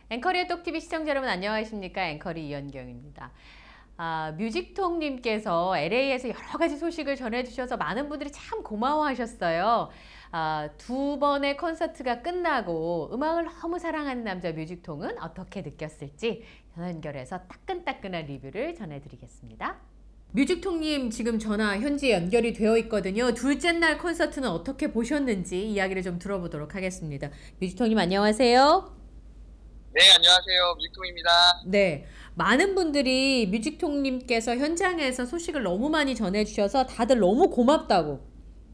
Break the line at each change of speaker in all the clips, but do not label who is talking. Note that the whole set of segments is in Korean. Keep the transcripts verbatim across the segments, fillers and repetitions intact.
앵커리의 똑티비 시청자 여러분 안녕하십니까? 앵커리 이현경입니다. 아, 뮤직톡님께서 엘에이에서 여러 가지 소식을 전해주셔서 많은 분들이 참 고마워하셨어요. 아, 두 번의 콘서트가 끝나고 음악을 너무 사랑하는 남자 뮤직통은 어떻게 느꼈을지 연결해서 따끈따끈한 리뷰를 전해드리겠습니다. 뮤직통님 지금 전화 현지 연결이 되어 있거든요. 둘째 날 콘서트는 어떻게 보셨는지 이야기를 좀 들어보도록 하겠습니다. 뮤직통님 안녕하세요.
네, 안녕하세요. 뮤직통입니다.
네, 많은 분들이 뮤직통님께서 현장에서 소식을 너무 많이 전해주셔서 다들 너무 고맙다고.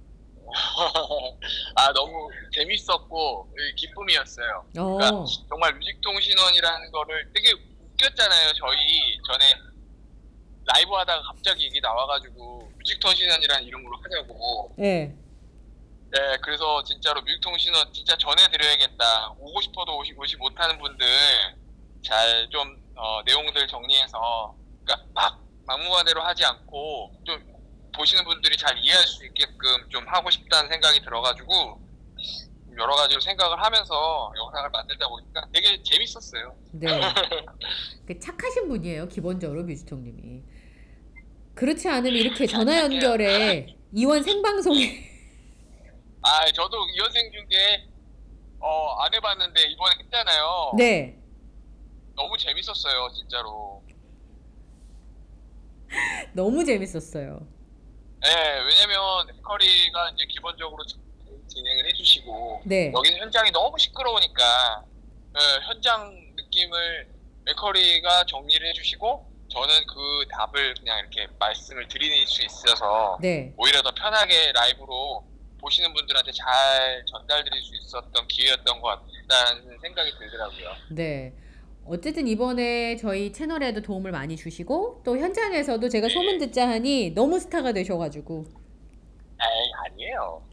아, 너무 재밌었고 기쁨이었어요.
어.
그러니까 정말 뮤직통 신원이라는 거를 되게 웃겼잖아요. 저희 전에 라이브 하다가 갑자기 얘기 나와가지고 뮤직통 신원이라는 이름으로 하자고.
네.
네, 그래서 진짜로 뮤직통 신원 진짜 전해드려야겠다. 오고 싶어도 오시, 오시 못하는 분들 잘 좀 어, 내용들 정리해서, 그러니까 막 막무가내로 하지 않고 좀 보시는 분들이 잘 이해할 수 있게끔 좀 하고 싶다는 생각이 들어가지고 여러 가지로 생각을 하면서 영상을 만들다 보니까 되게 재밌었어요.
네. 그 착하신 분이에요, 기본적으로 뮤직통님이. 그렇지 않으면 이렇게 전화 연결에 이원 생방송에
아, 저도 이원생 중에 어, 안 해봤는데 이번에 했잖아요.
네.
너무 재밌었어요, 진짜로.
너무 재밌었어요.
네, 왜냐면 앵커리가 이제 기본적으로 진행을 해주시고,
네.
여기는 현장이 너무 시끄러우니까 네, 현장 느낌을 앵커리가 정리를 해주시고, 저는 그 답을 그냥 이렇게 말씀을 드릴 수 있어서
네.
오히려 더 편하게 라이브로 보시는 분들한테 잘 전달드릴 수 있었던 기회였던 것 같다는 생각이 들더라고요.
네. 어쨌든 이번에 저희 채널에도 도움을 많이 주시고 또 현장에서도 제가 네. 소문 듣자 하니 너무 스타가 되셔가지고.
에이, 아니에요.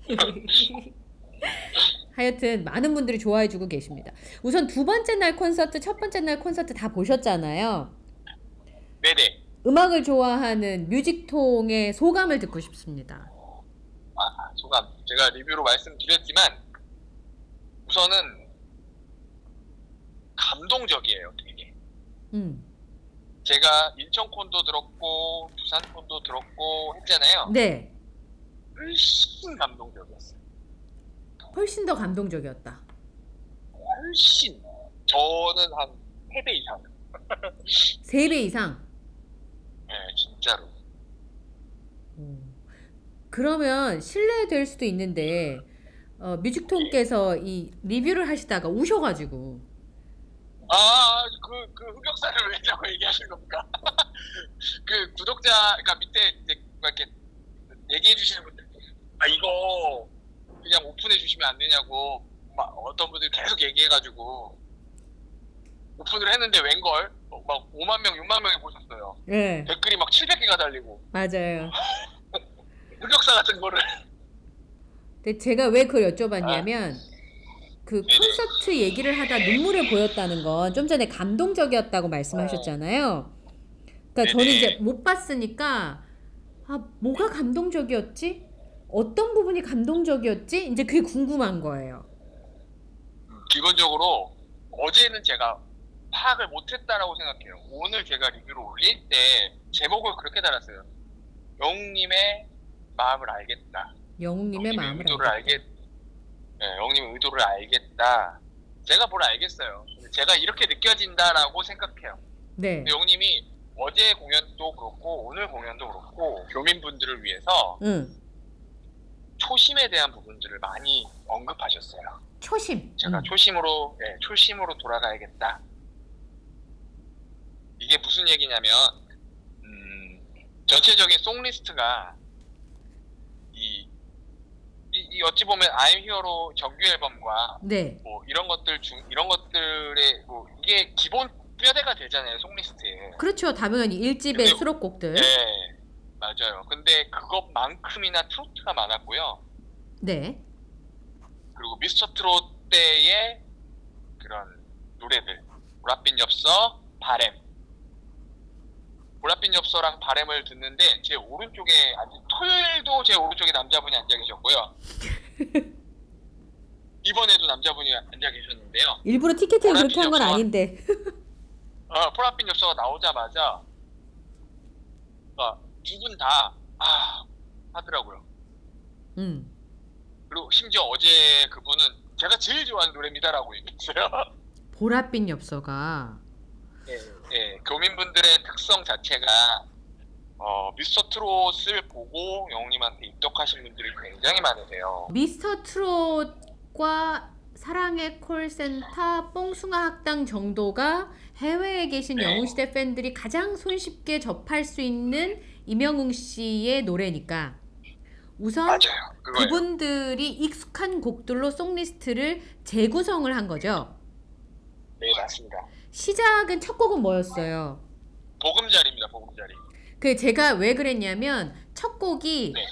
하여튼 많은 분들이 좋아해주고 계십니다. 우선 두 번째 날 콘서트, 첫 번째 날 콘서트 다 보셨잖아요.
네네.
음악을 좋아하는 뮤직통의 소감을 듣고 싶습니다.
아, 소감. 제가 리뷰로 말씀드렸지만 우선은 감동적이에요, 되게.
음.
제가 인천콘도 들었고 부산콘도 들었고 했잖아요.
네.
훨씬 감동적이었어요.
훨씬 더 감동적이었다.
훨씬. 저는 한 세 배 이상.
세 배 이상?
네, 진짜로.
음. 그러면 실례될 수도 있는데 어, 뮤직통께서 이 리뷰를 하시다가 우셔가지고.
아, 그, 그 흑역사를 왜 자꾸 얘기하시는 겁니까? 그 구독자, 그러니까 밑에 이제 이렇게 얘기해 주시는 분들, 아, 이거 그냥 오픈해 주시면 안 되냐고, 막 어떤 분들이 계속 얘기해가지고, 오픈을 했는데 웬걸? 막 오만 명, 육만 명이 보셨어요.
네.
댓글이 막 칠백 개가 달리고.
맞아요.
흑역사 같은 거를.
근데 제가 왜 그걸 여쭤봤냐면, 아. 그 콘서트 얘기를 하다 눈물을 보였다는 건 좀 전에 감동적이었다고 말씀하셨잖아요. 그러니까
네네.
저는 이제 못 봤으니까 아 뭐가 감동적이었지? 어떤 부분이 감동적이었지? 이제 그게 궁금한 거예요.
기본적으로 어제는 제가 파악을 못했다라고 생각해요. 오늘 제가 리뷰를 올릴 때 제목을 그렇게 달았어요. 영웅님의 마음을 알겠다.
영웅님의 마음을
의도를 알겠다. 알겠... 네, 영웅님의 의도를 알겠다. 제가 뭘 알겠어요. 제가 이렇게 느껴진다라고 생각해요.
네.
영웅님이 어제 공연도 그렇고 오늘 공연도 그렇고 교민분들을 위해서 응. 초심에 대한 부분들을 많이 언급하셨어요.
초심.
제가 응. 초심으로 네, 초심으로 돌아가야겠다. 이게 무슨 얘기냐면 음, 전체적인 송리스트가 이 이, 이 어찌 보면 I'm Here로 정규 앨범과
네.
뭐 이런 것들 중 이런 것들의 뭐 이게 기본 뼈대가 되잖아요, 송리스트에.
그렇죠. 당연히 일 집의 근데, 수록곡들.
네, 맞아요. 근데 그것만큼이나 트로트가 많았고요.
네.
그리고 미스터 트롯 때의 그런 노래들, 보랏빛 엽서, 바램. 보랏빛 엽서랑 바램을 듣는데 제 오른쪽에 토요일도 제 오른쪽에 남자분이 앉아 계셨고요. 이번에도 남자분이 앉아 계셨는데요.
일부러 티켓팅을
보랏빛
그렇게 한 건
엽서가-
아닌데.
어, 보랏빛 엽서가 나오자마자 두 분 다 아, 하더라고요.
음.
그리고 심지어 어제 그분은 제가 제일 좋아하는 노래입니다라고 얘기했어요.
보랏빛 엽서가
예, 예, 교민분들의 특성 자체가 어, 미스터 트롯을 보고 영웅님한테 입덕하신 분들이 굉장히 많으세요.
미스터 트롯과 사랑의 콜센터, 뽕숭아 학당 정도가 해외에 계신
네.
영웅시대 팬들이 가장 손쉽게 접할 수 있는 임영웅 씨의 노래니까 우선
맞아요. 그거예요.
그분들이 익숙한 곡들로 송리스트를 재구성을 한 거죠.
네, 맞습니다.
시작은 첫 곡은 뭐였어요?
보금자리입니다. 보금자리.
그 제가 왜 그랬냐면 첫 곡이
네.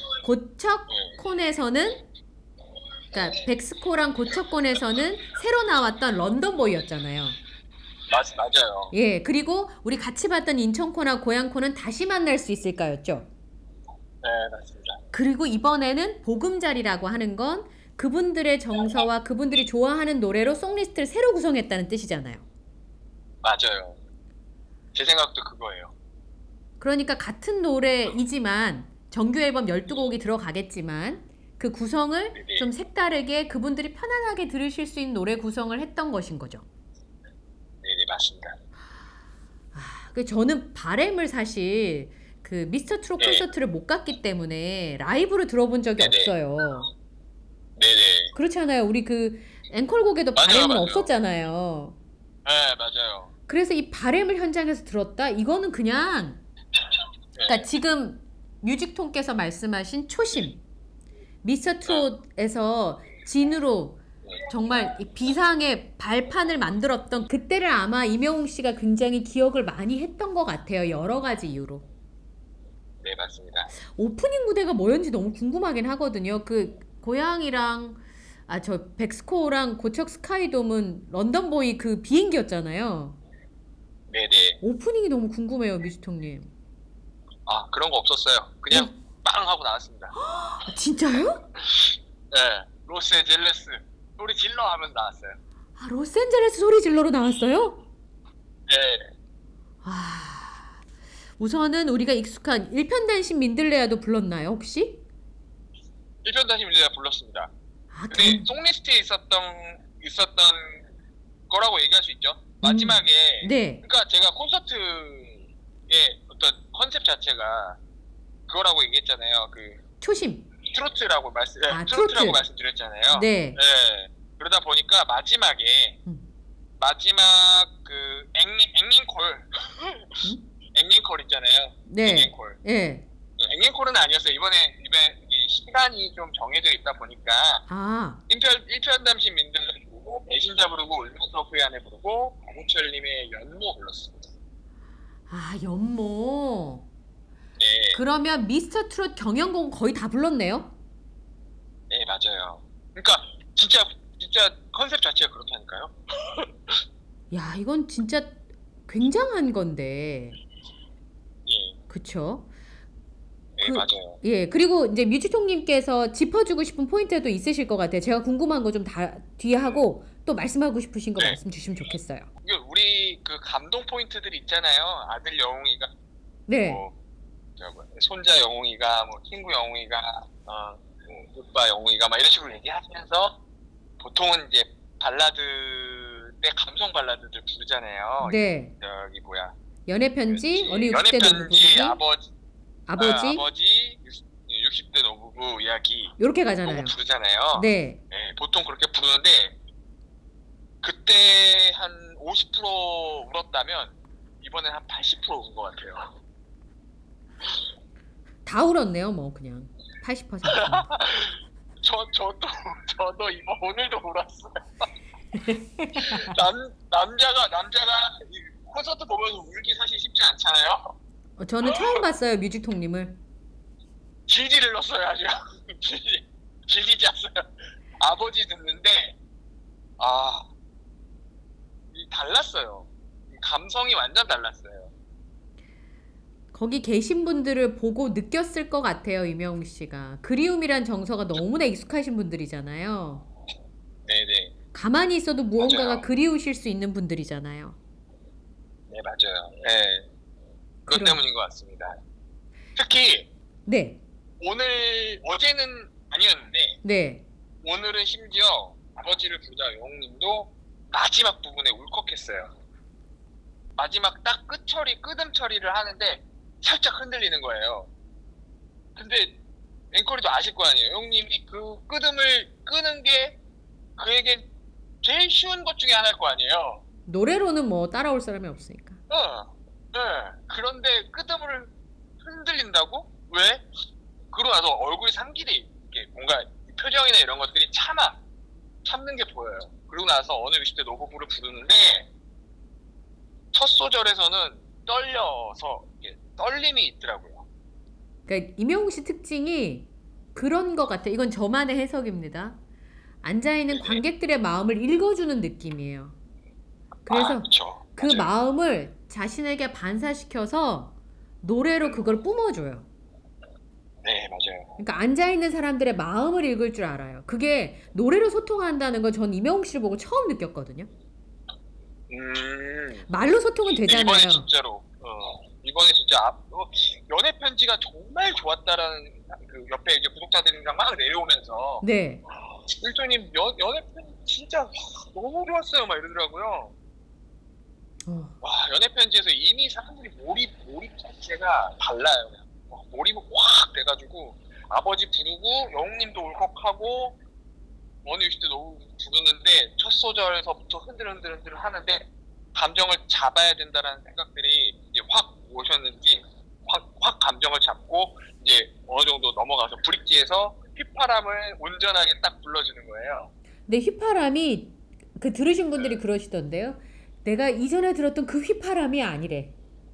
고척콘에서는 그러니까 백스코랑 고척콘에서는 새로 나왔던 런던보이였잖아요.
맞, 맞아요.
예, 그리고 우리 같이 봤던 인천코나 고양코는 다시 만날 수 있을까였죠.
네, 맞습니다.
그리고 이번에는 보금자리라고 하는 건 그분들의 정서와 그분들이 좋아하는 노래로 송리스트를 새로 구성했다는 뜻이잖아요.
맞아요. 제 생각도 그거예요.
그러니까 같은 노래이지만 정규 앨범 열두 곡이 들어가겠지만 그 구성을
네네.
좀 색다르게 그분들이 편안하게 들으실 수 있는 노래 구성을 했던 것인 거죠.
네, 네, 맞습니다.
그 저는 바램을 사실 그 미스터 트롯
네.
콘서트를 못 갔기 때문에 라이브로 들어본 적이
네네.
없어요.
네네.
그렇지 않아요? 우리 그 앵콜곡에도
맞아요,
바램은
맞아요.
없었잖아요.
네, 맞아요.
그래서 이 바램을 현장에서 들었다? 이거는 그냥 그러니까
네.
지금 뮤직통께서 말씀하신 초심 미스터 트롯에서 진으로 정말 이 비상의 발판을 만들었던 그때를 아마 임영웅 씨가 굉장히 기억을 많이 했던 것 같아요. 여러 가지 이유로.
네, 맞습니다.
오프닝 무대가 뭐였는지 너무 궁금하긴 하거든요. 그 고양이랑 아 저 백스코랑 고척 스카이돔은 런던보이 그 비행기였잖아요.
네네.
오프닝이 너무 궁금해요, 뮤지통님.
아, 그런 거 없었어요. 그냥 빵 하고 나왔습니다.
아, 진짜요?
네, 로스앤젤레스 소리 질러 하면서 나왔어요.
아, 로스앤젤레스 소리 질러로 나왔어요?
네,
아, 우선은 우리가 익숙한 일편단심 민들레아도 불렀나요, 혹시?
일편단심 밀레가 불렀습니다.
아,
근데
경...
송리스트에 있었던 있었던 거라고 얘기할 수 있죠. 마지막에
네.
그러니까 제가 콘서트의 어떤 컨셉 자체가 그거라고 얘기했잖아요. 그
초심.
트로트라고 말씀
아,
트로트라고
트로트.
말씀드렸잖아요.
네.
네. 그러다 보니까 마지막에
음.
마지막 그 앵, 앵앵콜 앵앵콜 있잖아요.
네.
앵앵콜.
예.
앵앵콜은 아니었어요. 이번에 이번에 이 시간이 좀 정해져 있다 보니까
아,
일편 일편담신 민들레 부르고 배신자 부르고 울면서 안에 부르고 박우철님의 연모 불렀습니다.
아, 연모.
네,
그러면 미스터 트롯 경연곡 거의 다 불렀네요?
네 맞아요. 그러니까 진짜 진짜 컨셉 자체가 그렇다니까요.
야, 이건 진짜 굉장한 건데.
예,
그쵸?
네
그-
맞아요.
예, 그리고 이제 뮤지통님께서 짚어주고 싶은 포인트도 있으실 것 같아요. 제가 궁금한 거 좀 다 뒤에 하고 또 말씀하고 싶으신 거
네.
말씀 주시면 좋겠어요.
이게 우리 그 감동 포인트들 있잖아요. 아들 영웅이가
네.
뭐, 저 뭐, 손자 영웅이가 뭐 친구 영웅이가 어, 뭐, 오빠 영웅이가 막 이런 식으로 얘기하면서 보통은 이제 발라드 때 감성 발라드들 부르잖아요.
네.
저기 뭐야
연애 편지, 어느
연애
육십 대 노부부,
편지 아버지
아버지,
아, 아버지 육십 대 노부부 이야기
요렇게
그거
가잖아요.
부르잖아요.
네.
네, 보통 그렇게 부르는데 그때 한 오십 퍼센트 울었다면 이번엔 한 팔십 퍼센트 운 것 같아요.
다 울었네요, 뭐 그냥. 팔십 퍼센트.
저 저도 저도 이번 오늘도 울었어요. 남 남자가 남자가 이 콘서트 보면서 울기 사실 쉽지 않잖아요.
어, 저는 처음 봤어요, 뮤지통님을.
질질 흘렀어요 아주. 질질 질질 짰어요. 아버지 듣는데 아 이 달랐어요. 이 감성이 완전 달랐어요.
거기 계신 분들을 보고 느꼈을 것 같아요, 임영웅 씨가. 그리움이란 정서가 너무나 익숙하신 분들이잖아요.
네네.
가만히 있어도 무언가가
맞아요.
그리우실 수 있는 분들이잖아요.
네, 맞아요. 네. 그것
그럼.
때문인 것 같습니다. 특히
네.
오늘 어제는 아니었는데
네.
오늘은 심지어 아버지를 부르다 영웅님도 마지막 부분에 울컥했어요. 마지막 딱 끝 처리, 끄듬 처리를 하는데 살짝 흔들리는 거예요. 근데 앵커리도 아실 거 아니에요. 형님이 그 끄듬을 끄는 게 그에게 제일 쉬운 것 중에 하나일 거 아니에요.
노래로는 뭐 따라올 사람이 없으니까.
어, 네. 그런데 끄듬을 흔들린다고? 왜? 그러고 나서 얼굴이 상기돼. 이게 뭔가 표정이나 이런 것들이 참아. 참는 게 보여요. 그러고 나서 어느 육십 대 노부부를 부르는데 첫 소절에서는 떨려서 이게 떨림이 있더라고요.
그러니까 임영웅 씨 특징이 그런 것 같아요. 이건 저만의 해석입니다. 앉아있는
네네.
관객들의 마음을 읽어주는 느낌이에요. 그래서
아, 그쵸.
그
맞아요.
마음을 자신에게 반사시켜서 노래로 그걸 뿜어줘요.
네, 맞아요.
그러니까 앉아있는 사람들의 마음을 읽을 줄 알아요. 그게 노래로 소통한다는 건 전 임영웅 씨를 보고 처음 느꼈거든요.
음.
말로 소통은 되잖아요.
이번에 진짜로 어, 이번에 진짜 앞, 어, 연애 편지가 정말 좋았다라는 그 옆에 이제 구독자들이랑 막 내려오면서
네.
일조님 연애 편지 진짜 너무 좋았어요 막 이러더라고요.
어.
와, 연애 편지에서 이미 사람들이 몰입 몰입 자체가 달라요. 그냥. 와, 몰입이 확 돼가지고 아버지 부르고 영웅님도 울컥하고 어느 육십 대 너무 부르는데 첫 소절에서부터 흔들흔들흔들 하는데 감정을 잡아야 된다라는 생각들이 이제 확 오셨는지 확, 확 감정을 잡고 이제 어느 정도 넘어가서 브릿지에서 휘파람을 온전하게 딱 불러주는 거예요.
근데 휘파람이 그 들으신 분들이 그러시던데요. 내가 이전에 들었던 그 휘파람이 아니래.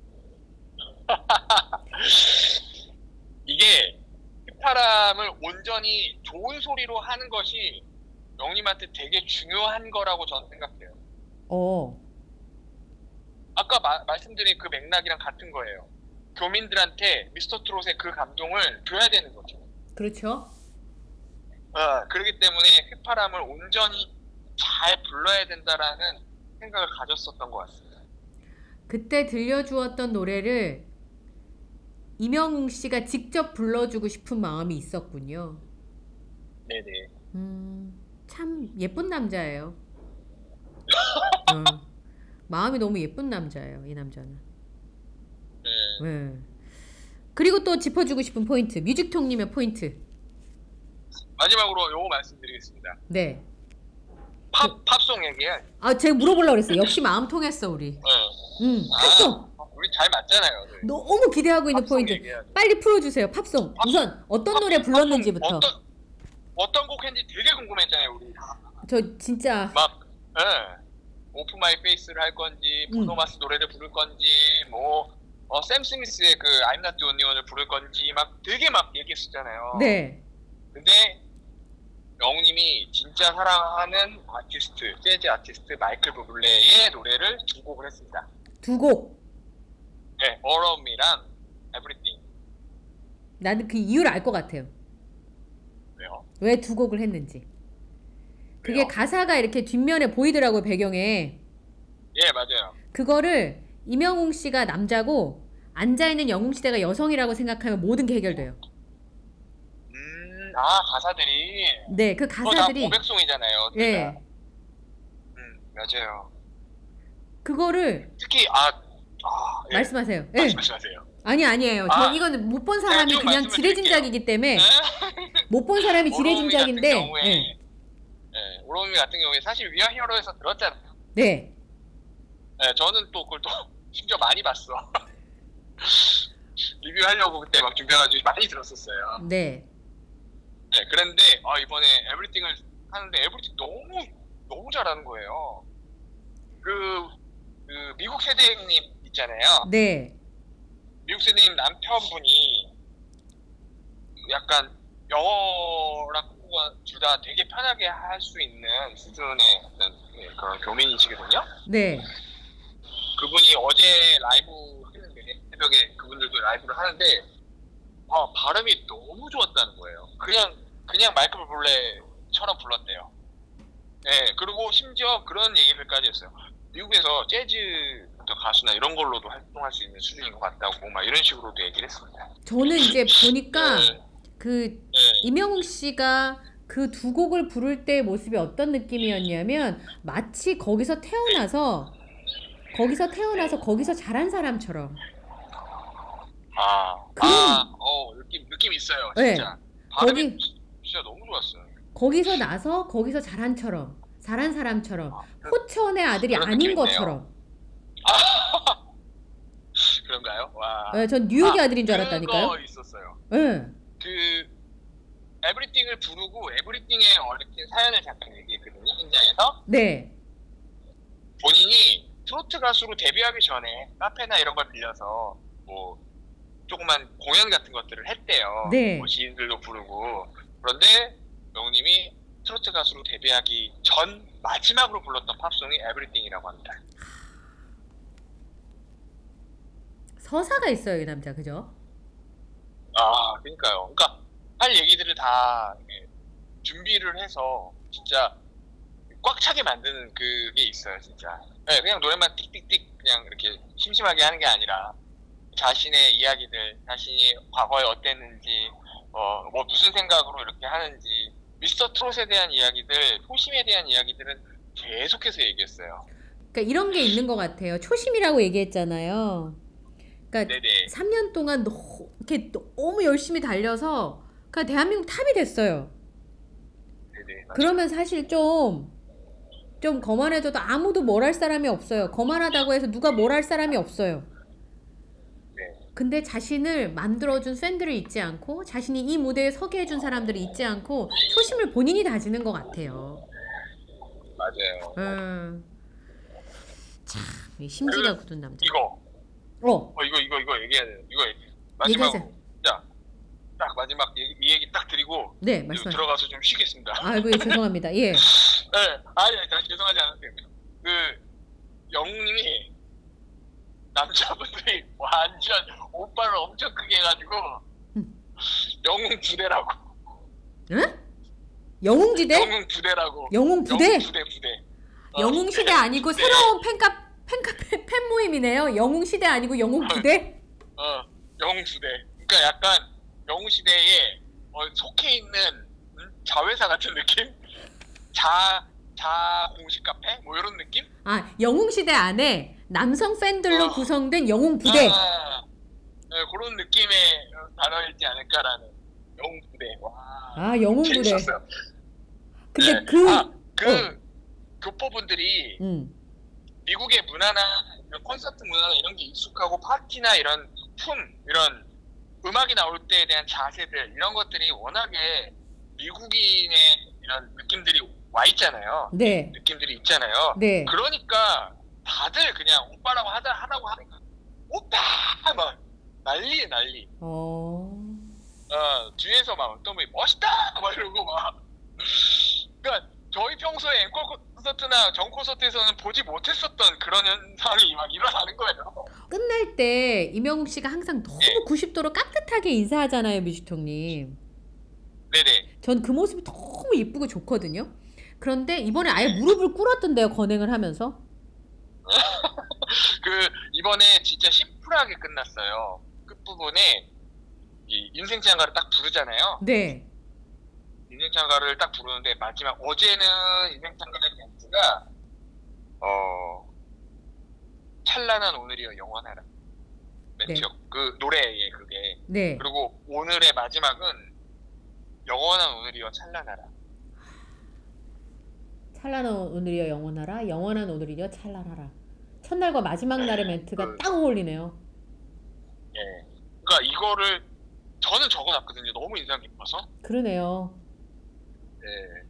이게 휘파람을 온전히 좋은 소리로 하는 것이 영님한테 되게 중요한 거라고 저는 생각해요.
어.
아까 마, 말씀드린 그 맥락이랑 같은 거예요. 교민들한테 미스터 트롯의 그 감동을 줘야 되는 거죠.
그렇죠.
어, 그렇기 때문에 휘파람을 온전히 잘 불러야 된다라는 생각을 가졌었던 것 같습니다.
그때 들려주었던 노래를 임영웅 씨가 직접 불러주고 싶은 마음이 있었군요.
네네.
음, 참 예쁜 남자예요. 어, 마음이 너무 예쁜 남자예요, 이 남자는.
네.
네. 그리고 또 짚어주고 싶은 포인트, 뮤직통님의 포인트.
마지막으로 요거 말씀드리겠습니다.
네.
팝, 팝송 얘기해요.
아, 제가 물어보려고 그랬어요. 역시 마음 통했어, 우리.
네.
음,
아,
팝송.
우리 잘 맞잖아요. 네.
너무 기대하고 있는
팝송
포인트.
얘기해야죠.
빨리 풀어주세요, 팝송.
팝송.
우선 어떤
팝송,
노래 불렀는지부터.
팝송 어떤, 어떤 곡 했는지 되게 궁금했잖아요, 우리.
저 진짜
막, 예. 오픈 마이 페이스를 할 건지,
음.
브루노마스 노래를 부를 건지, 뭐, 어, 샘 스미스의 그 I'm Not the Only One을 부를 건지, 막 되게 막 얘기했었잖아요.
네.
근데, 영웅님이 진짜 사랑하는 아티스트, 재즈 아티스트 마이클 부블레의 노래를 두 곡을 했습니다.
두 곡.
네, All of Me랑 Everything.
나는 그 이유를 알 것 같아요.
왜요?
왜 두 곡을 했는지. 그게
왜요?
가사가 이렇게 뒷면에 보이더라고요, 배경에.
예, 맞아요.
그거를 임영웅 씨가 남자고 앉아있는 영웅 시대가 여성이라고 생각하면 모든 게 해결돼요.
음, 아, 가사들이.
네, 그
그거 다
가사들이.
고백송이잖아요. 둘
예.
다. 음, 맞아요.
그거를
특히, 아, 아, 예.
말씀하세요. 예.
말씀하세요.
아니 아니에요.
아,
저 이거는 못 본 사람이
좀
그냥
말씀을
지레짐작이기 때문에
네?
못 본 사람이 지레짐작인데.
같은 경우에,
예.
예, 오로미 같은 경우에 사실 위아 히어로에서 들었잖아요.
네.
예, 저는 또 그걸 또 심지어 많이 봤어. 리뷰하려고 그때 막 준비해가지고 많이 들었었어요.
네.
네, 그런데 아, 이번에 에브리띵을 하는데 에브리띵 너무 너무 잘하는 거예요. 그, 그 미국 세대님 있잖아요.
네.
미국 세대님 남편분이 약간 영어랑 한국어 둘 다 되게 편하게 할 수 있는 수준의 어떤 그런 교민이시거든요.
네.
그분이 어제 라이브 했는데 새벽에 그분들도 라이브를 하는데 아, 발음이 너무 좋았다는 거예요. 그냥 그냥 마이클 부블레처럼 불렀대요. 예, 그리고 심지어 그런 얘기들까지 했어요. 미국에서 재즈 가수나 이런 걸로도 활동할 수 있는 수준인 것 같다고 막 이런 식으로도 얘기를 했습니다.
저는 이제 보니까
네.
그
네.
임영웅 씨가 그 두 곡을 부를 때의 모습이 어떤 느낌이었냐면 마치 거기서 태어나서 거기서 태어나서 거기서 자란 사람처럼.
아,
그런-
아, 어, 느낌, 느낌 있어요,
네.
진짜. 발음이
거기-
진짜 너무 좋았어요.
거기서 나서 거기서 자란처럼 자란 사람처럼 호천의 아들이
그런
아닌
느낌 있네요.
것처럼.
그런가요? 와.
네, 전 뉴욕의
아,
아들인 줄 알았다니까요.
그거 있었어요.
네.
그, 에브리띵을 부르고, 에브리띵에 얽힌 사연을 잠깐 얘기했거든요, 현장에서.
네.
본인이 트로트 가수로 데뷔하기 전에 카페나 이런 걸 빌려서, 뭐, 조그만 공연 같은 것들을 했대요.
네.
뭐 지인들도 부르고. 그런데, 영웅님이 트로트 가수로 데뷔하기 전 마지막으로 불렀던 팝송이 에브리띵이라고 합니다.
서사가 있어요, 이 남자. 그죠?
아, 그러니까요. 그러니까 할 얘기들을 다 이렇게 준비를 해서 진짜 꽉 차게 만드는 그게 있어요, 진짜. 네, 그냥 노래만 띡띡띡 그냥 이렇게 심심하게 하는 게 아니라 자신의 이야기들, 자신이 과거에 어땠는지, 어, 뭐 무슨 생각으로 이렇게 하는지, 미스터 트롯에 대한 이야기들, 초심에 대한 이야기들은 계속해서 얘기했어요.
그러니까 이런 게 있는 것 같아요. 초심이라고 얘기했잖아요. 그러니까
네네.
삼 년 동안 너무, 이렇게 너무 열심히 달려서 그냥 대한민국 탑이 됐어요.
네네. 맞아요.
그러면 사실 좀, 좀 거만해져도 아무도 뭘 할 사람이 없어요. 거만하다고 해서 누가 뭘 할 사람이 없어요.
네.
근데 자신을 만들어준 팬들이 있지 않고 자신이 이 무대에 서게 해준 사람들이 있지 않고 초심을 본인이 다지는 것 같아요.
맞아요.
음. 참, 이 심지가 굳은 남자.
이거.
어,
어, 이거, 이거, 이거 얘기해야 돼요. 이거 얘기. 마지막으로.
얘기하세요.
자, 딱 마지막 얘기, 이 얘기 딱 드리고,
네,
이거
말씀하세요.
들어가서 좀 쉬겠습니다.
아이고, 예, 죄송합니다. 예.
네, 아니, 아니, 죄송하지 않으세요. 그, 영웅님이, 남자분들이 완전 오빠를 엄청 크게 해가지고,
음.
영웅 부대라고.
응? 영웅지대?
영웅 부대라고.
영웅 부대?
영웅 부대, 부대. 어,
영웅 시대 아니고
네.
새로운 팬카 팬카 팬, 팬 모임이네요. 영웅 시대 아니고 영웅 부대?
어, 영웅 부대. 그러니까 약간 영웅 시대에 어, 속해 있는 음? 자회사 같은 느낌? 자, 자 공식 카페? 뭐 이런 느낌?
아, 영웅 시대 안에 남성 팬들로
어.
구성된 영웅 부대.
아, 네, 그런 느낌의 단어이지 않을까라는 영웅 부대. 와,
아, 영웅 부대.
재밌었어요.
근데
네.
그
아, 그
어.
교포분들이
음.
미국의 문화나 이런 콘서트 문화나 이런 게 익숙하고 파티나 이런 품 이런 음악이 나올 때에 대한 자세들 이런 것들이 워낙에 미국인의 이런 느낌들이 와 있잖아요.
네.
느낌들이 있잖아요.
네.
그러니까 다들 그냥 오빠라고 하다 하라고 하니까 오빠 막 난리 난리.
어.
어 뒤에서 막 어떤 분이 멋있다 막 이러고 막. 그러니까 저희 평소에 앵콜 콘서트나 전 콘서트에서는 보지 못했었던 그런 현상이 막 일어나는 거예요.
끝날 때 임영웅 씨가 항상 너무
네.
구십 도로 깍듯하게 인사하잖아요, 뮤직통님.
네네.
전 그 모습이 너무 이쁘고 좋거든요. 그런데 이번에 아예 무릎을 꿇었던데요, 건행을 하면서.
그 이번에 진짜 심플하게 끝났어요. 끝부분에 이 인생장가를 딱 부르잖아요.
네.
인생장가를 딱 부르는데 마지막 어제는 인생장가의 멘트가 어 찬란한 오늘이여 영원하라 멘트요.
네.
그 노래에 그게.
네.
그리고 오늘의 마지막은 영원한 오늘이여 찬란하라.
찬란한 오늘이여 영원하라. 영원한 오늘이여 찬란하라. 첫날과 마지막 날의 멘트가
그-
딱 어울리네요.
예. 그러니까 이거를 저는 적어놨거든요. 너무 인상 깊어서.
그러네요.
예.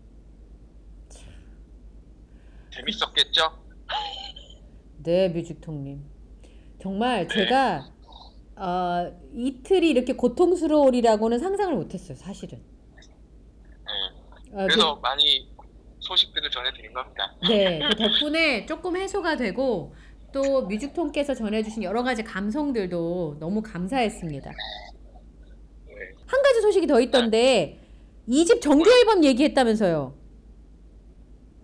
재밌었겠죠?
네, 뮤직통님. 정말
네.
제가 어, 이틀이 이렇게 고통스러우리라고는 상상을 못했어요, 사실은.
예.
어,
그래서 많이 소식들을 전해드린 겁니다.
그, 네, 그 덕분에 조금 해소가 되고 또 뮤직통께서 전해주신 여러 가지 감성들도 너무 감사했습니다.
네.
한 가지 소식이 더 있던데 이 집 정규 앨범 얘기했다면서요.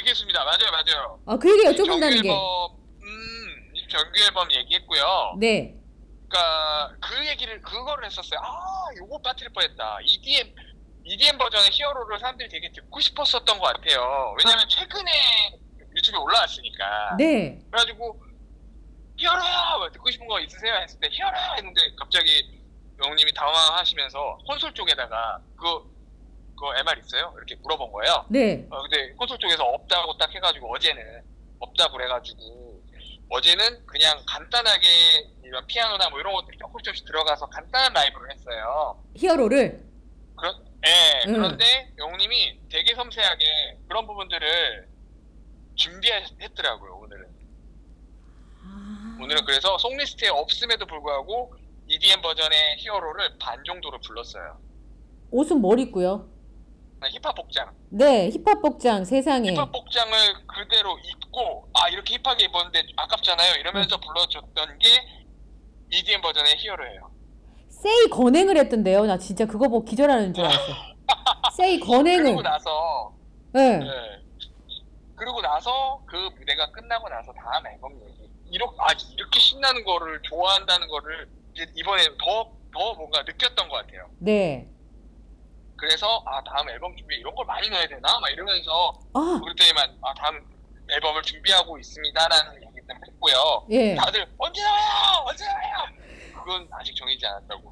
알겠습니다. 맞아요, 맞아요.
아, 그 얘기
정규
여쭤본다는 게.
앨범, 음, 이 정규 앨범 얘기했고요.
네.
그러니까 그 얘기를 그거를 했었어요. 아, 요거 빠뜨릴 뻔했다. 이디엠 이디엠 버전의 히어로를 사람들이 되게 듣고 싶었었던 것 같아요. 왜냐면 아. 최근에 유튜브에 올라왔으니까.
네.
그래가지고 히어로야 듣고 싶은 거 있으세요? 했을 때 히어로야 했는데 갑자기 영웅님이 당황하시면서 콘솔 쪽에다가 그 그 엠알 있어요? 이렇게 물어본 거예요.
네.
어, 근데 콘솔 쪽에서 없다고 딱 해가지고 어제는 없다 그래가지고 어제는 그냥 간단하게 이런 피아노나 뭐 이런 것들이 조금 조금씩 들어가서 간단한 라이브를 했어요.
히어로를?
그런, 예.
음.
그런데 영웅님이 되게 섬세하게 그런 부분들을 준비했더라고요, 오늘은.
아...
오늘은 그래서 송리스트에 없음에도 불구하고 이디엠 버전의 히어로를 반 정도로 불렀어요.
옷은 뭘 입고요?
힙합 복장.
네, 힙합 복장 세상에.
힙합 복장을 그대로 입고 아 이렇게 힙하게 입었는데 아깝잖아요 이러면서 음. 불러줬던 게 이디엠 버전의 히어로예요.
세이 건행을 했던데요. 나 진짜 그거 보고 기절하는 줄 알았어. 세이 건행을.
그러고 나서
네.
네. 그러고 나서 그 무대가 끝나고 나서 다음 앨범 얘기. 이렇게 아 이렇게 신나는 거를 좋아한다는 거를 이번에 더 더 뭔가 느꼈던 것 같아요.
네.
그래서 아 다음 앨범 준비 이런 걸 많이 넣어야 되나 막 이러면서
아.
그때만 아 다음 앨범을 준비하고 있습니다라는 얘기를 했고요.
예.
다들 언제 나와요 언제 나와요 그건 아직 정해지지 않았다고.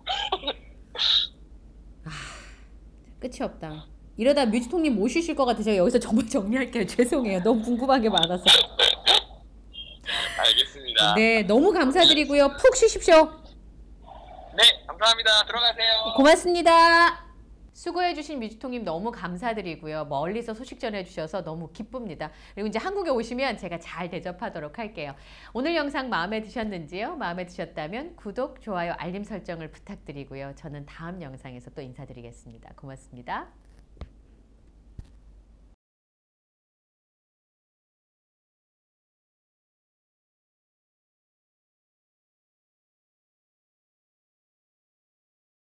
아 끝이 없다. 이러다 뮤직통님 못 쉬실 것 같아서 제가 여기서 정말 정리할게요. 죄송해요. 너무 궁금한 게 많아서.
알겠습니다.
네, 너무 감사드리고요. 푹 쉬십시오.
네, 감사합니다. 들어가세요.
고맙습니다. 수고해주신 뮤직통님 너무 감사드리고요. 멀리서 소식 전해주셔서 너무 기쁩니다. 그리고 이제 한국에 오시면 제가 잘 대접하도록 할게요. 오늘 영상 마음에 드셨는지요? 마음에 드셨다면 구독, 좋아요, 알림 설정을 부탁드리고요. 저는 다음 영상에서 또 인사드리겠습니다. 고맙습니다.